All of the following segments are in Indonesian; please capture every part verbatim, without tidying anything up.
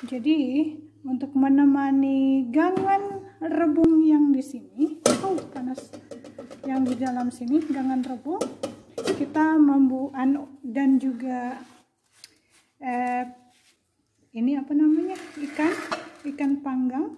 Jadi untuk menemani gangan rebung yang di sini, oh panas, yang di dalam sini gangan rebung, kita membuat dan juga eh, ini apa namanya, ikan ikan panggang.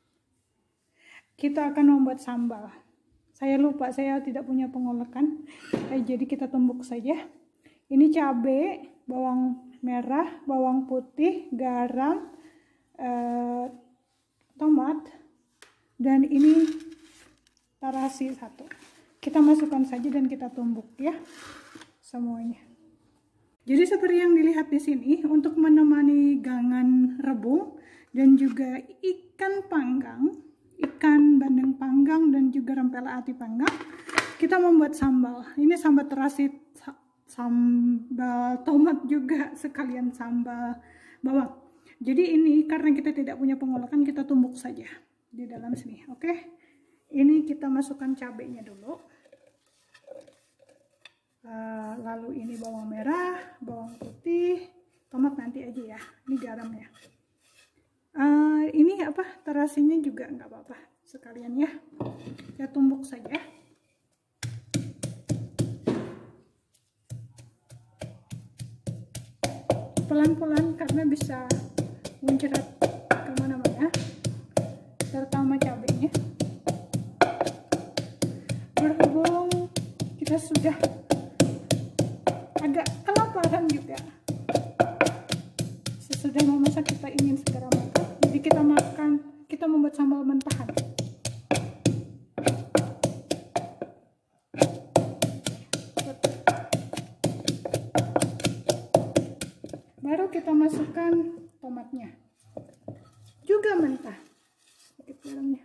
Kita akan membuat sambal. Saya lupa, saya tidak punya pengolekan, eh, jadi kita tumbuk saja. Ini cabai, bawang merah, bawang putih, garam, eh, tomat, dan ini terasi satu. Kita masukkan saja dan kita tumbuk ya semuanya. Jadi seperti yang dilihat di sini, untuk menemani gangan rebung dan juga ikan panggang, ikan bandeng panggang dan juga rempela ati panggang, kita membuat sambal. Ini sambal terasi, sambal tomat juga sekalian sambal bawang. Jadi ini karena kita tidak punya pengolahan, kita tumbuk saja di dalam sini. Oke, ini kita masukkan cabenya dulu. Uh, lalu ini bawang merah, bawang putih, tomat nanti aja ya. Ini garamnya. Uh, ini apa, terasinya juga nggak apa-apa sekalian ya. Kita tumbuk saja. Pelan-pelan karena bisa muncrat kemana-mana, terutama cabenya. Berhubung kita sudah agak kelaparan juga, sesudah memasak kita ingin segera makan, jadi kita makan, kita membuat sambal mentahan. Baru kita masukkan tomatnya, juga mentah, sedikit garamnya.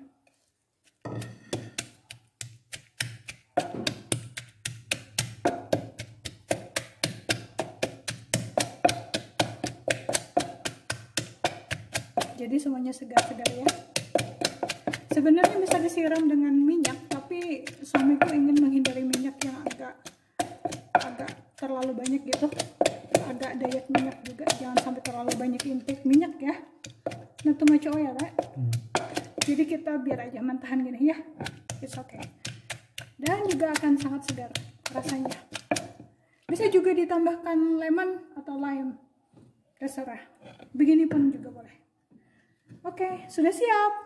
Jadi semuanya segar-segar ya. Sebenarnya bisa disiram dengan minyak, tapi suamiku ingin menghindari minyak yang agak agak terlalu banyak gitu. Agak diet minyak juga, jangan sampai terlalu banyak intake minyak ya. Nah, too much oil ya. Hmm. Jadi kita biar aja mentahan gini ya. It's okay. Dan juga akan sangat segar rasanya. Bisa juga ditambahkan lemon atau lime, terserah. Begini pun juga boleh. Oke, sudah siap.